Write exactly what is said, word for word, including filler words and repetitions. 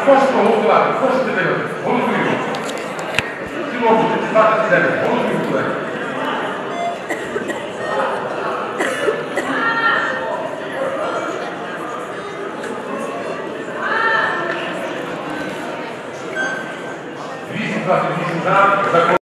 прошу проголосувати, прошу підтримати. Голосуємо. В цілому, двадцять дев'ять. Голосуємо, колеги. двісті двадцять вісім за.